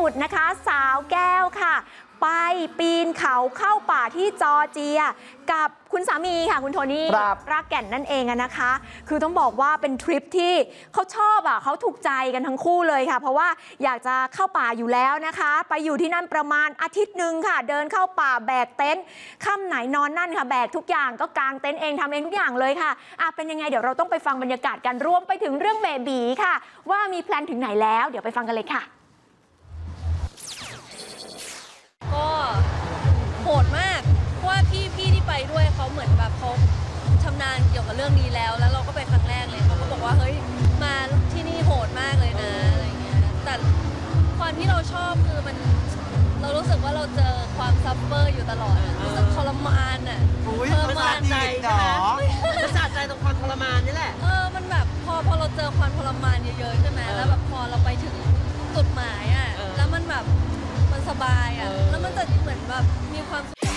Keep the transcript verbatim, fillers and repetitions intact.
สุดนะคะสาวแก้วค่ะไปปีนเขาเข้าป่าที่จอร์เจียกับคุณสามีค่ะคุณโทนี่รากแก่นนั่นเองนะคะคือต้องบอกว่าเป็นทริปที่เขาชอบอ่ะเขาถูกใจกันทั้งคู่เลยค่ะเพราะว่าอยากจะเข้าป่าอยู่แล้วนะคะไปอยู่ที่นั่นประมาณอาทิตย์หนึ่งค่ะเดินเข้าป่าแบกเต็นท์ค่ำไหนนอนนั่นค่ะแบกทุกอย่างก็กางเต็นท์เองทำเองทุกอย่างเลยค่ะอ่ะเป็นยังไงเดี๋ยวเราต้องไปฟังบรรยากาศกันรวมไปถึงเรื่องเบบีค่ะว่ามีแพลนถึงไหนแล้วเดี๋ยวไปฟังกันเลยค่ะก็โหดมากเพราะว่าพี่พี่ที่ไปด้วยเขาเหมือนแบบเขาชำนาญเกี่ยวกับเรื่องนี้แล้วแล้วเราก็ไปครั้งแรกเลยเขาก็บอกว่าเฮ้ยมาที่นี่โหดมากเลยนะอะไรเงี้ยแต่ความที่เราชอบคือมันเรารู้สึกว่าเราเจอความซัฟเฟอร์อยู่ตลอดรู้สึกทรมานอ่ะทรมานใจใช่ไหมประสาทใจตรงความทรมานนี่แหละเออมันแบบพอพอเราเจอความทรมานเยอะๆใช่ไหมแล้วแบบพอเราไปถึงจุดหมายอ่ะแล้วมันแบบมันสบายอ่ะแล้วมันจะเหมือนแบบมีความ